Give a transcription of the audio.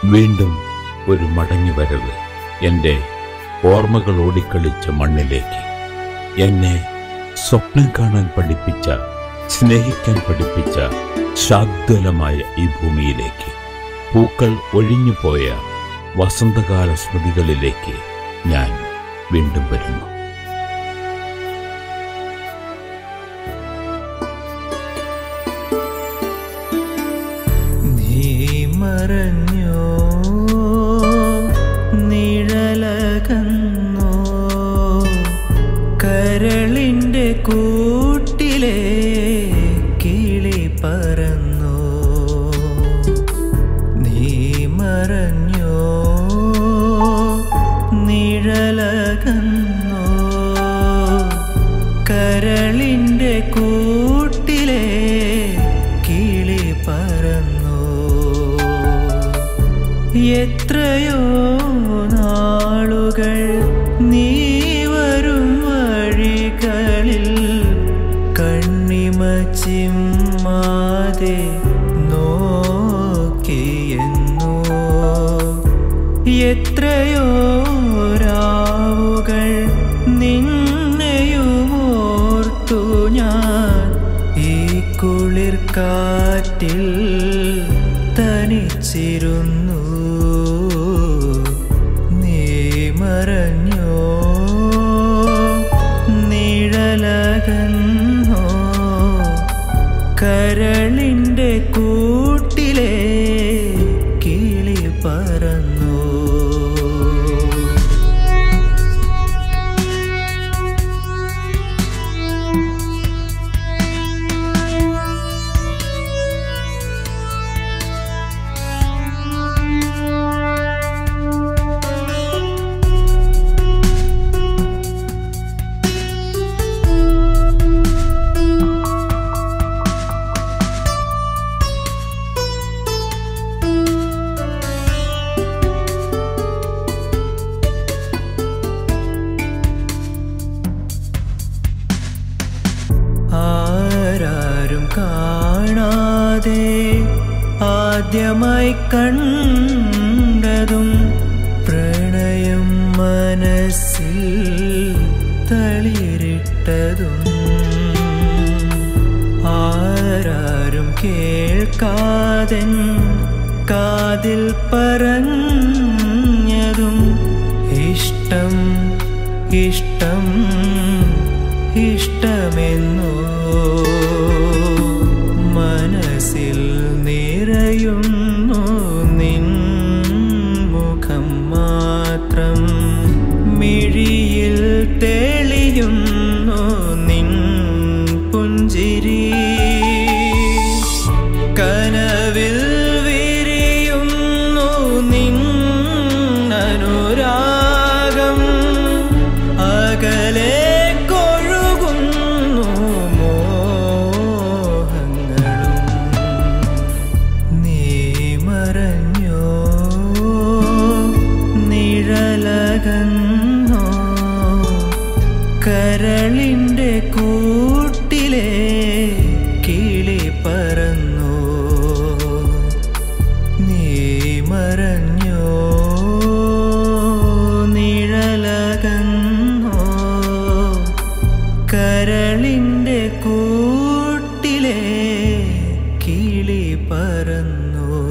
വീണ്ടും ഒരു മടങ്ങിവരവ് എൻ്റെ ഓർമ്മകൾ ഓടിക്കളിച്ച മണ്ണിലേക്ക്, എന്നെ സ്വപ്നം കാണാൻ പഠിപ്പിച്ച, സ്നേഹിക്കാൻ പഠിപ്പിച്ച ശാദ്വലമായ ഈ ഭൂമിയിലേക്ക്, പൂക്കൾ ഒഴിഞ്ഞുപോയ വസന്തകാല സ്മൃതികളിലേക്ക് ഞാൻ വീണ്ടും വരുന്നു. നീ മറഞ്ഞോ, നിഴലകന്നോ, കരളിൻ്റെ കൂട്ടിലെ കിളി പറന്നോ. നീ മറഞ്ഞോ, നിഴലകന്നോ, കരളിൻ്റെ കൂട്ടിലെ കിളി പറന്നോ. എത്രയോ നാളുകൾ നീ വരും വഴികളിൽ കണ്ണിമച്ചിമ്മാതെ നോക്കിയെന്നോ. എത്രയോ രാവുകൾ നിന്നെയുമോർത്തു ഞാൻ ഈ കുളിർ കാറ്റിൽ തനിച്ചിരുന്നു. നീ മറഞ്ഞോ, നിഴലകന്നോ, കരളിൻ്റെ കൂട്ടിലെ കിളി പറന്നോ. ആരാരും കാണാതെ ആദ്യമായി കണ്ടതും പ്രണയം മനസ്സിൽ തളിരിട്ടതും, ആരാരും കേൾക്കാതെ കാതിൽ പറഞ്ഞതും ഇഷ്ടം ഇഷ്ടം ഇഷ്ടമെന്നോ മനസ്സിൽ നിറയുന്നു നിൻ മുഖം മാത്രം, മിഴിയിൽ തെളിയുന്നു നിൻ പുഞ്ചിരി, കനവിൽ വിരിയുന്നു നിൻ അനുരാഗം, അകലെ കരളിൻ്റെ കൂട്ടിലെ കിളി പറന്നോ. നീ മറഞ്ഞോ, നിഴലകന്നോ, കരളിൻ്റെ കൂട്ടിലെ കിളി പറന്നോ.